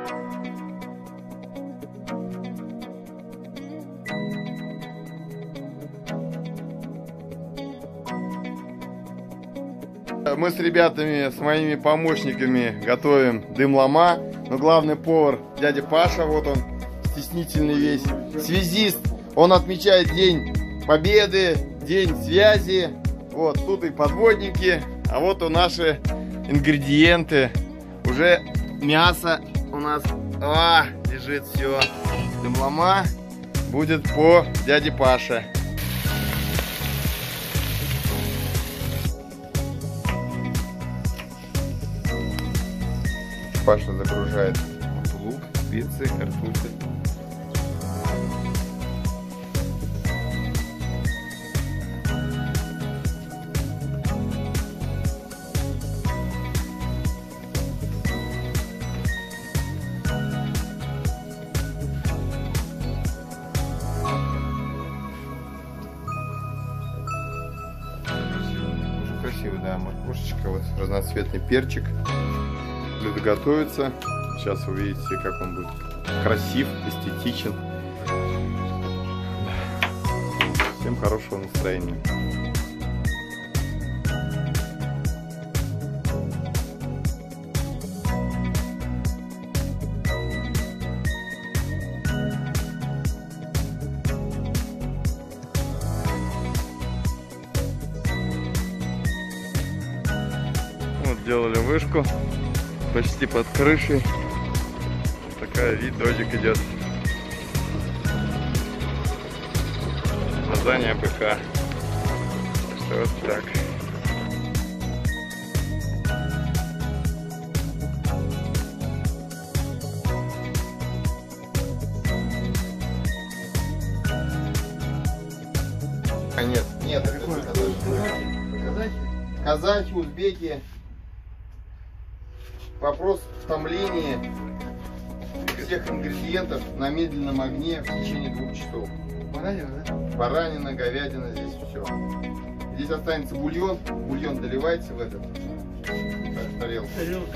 Мы с ребятами, с моими помощниками готовим дым-лама. Но главный повар дядя Паша, вот он, стеснительный весь. Связист, он отмечает День Победы, День связи. Вот, тут и подводники. А вот у наши ингредиенты. Уже мясо у нас лежит все. Дым-лама будет по дяде Паше. Паша загружает лук, специи, картофель. Красивый, да, морковушечка, вот разноцветный перчик. Блюдо готовится. Сейчас вы увидите, как он будет красив, эстетичен. Всем хорошего настроения. Вот делали вышку. Почти под крышей. Вот такая вид, дождик идет. Название БК. Что вот так. Нет, казахи, узбеки. Вопрос в томлении всех ингредиентов на медленном огне в течение 2 часов. Баранина, да? Баранина, говядина, здесь все. Здесь останется бульон. Бульон доливайте в этот тарелку.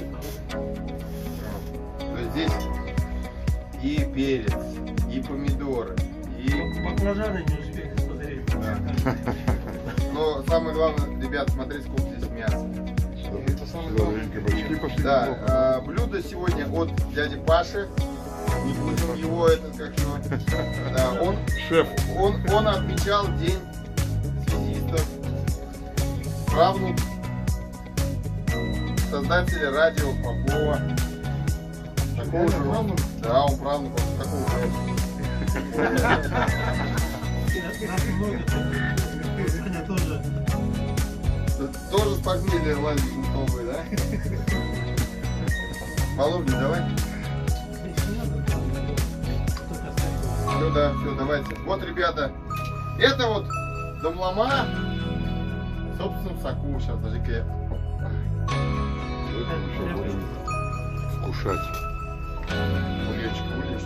То есть здесь и перец, и помидоры, и баклажаны не успели смотреть. Да. Но самое главное, ребят, смотреть, сколько здесь мяса. Это самое главное. Да, блюдо сегодня от дяди Паши. Не будем его, этот как его. Да, он шеф. Он отмечал День связистов. Правнук создателя радио Попова. Такого же он. Да, он правнук такого же. Тоже с похмелья лазит новый, да? Половник давай. Все, да, все, давайте. Вот, ребята, это вот дым-лама в собственном соку. Сейчас, даже-ка я... Кушать. Бульончик будешь?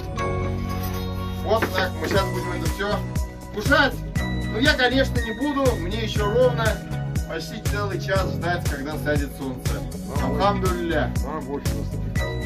Вот так, мы сейчас будем это все кушать. Ну, я, конечно, не буду. Мне еще ровно почти целый час ждать, когда сядет солнце. Алхамдулилля. Больше наступит.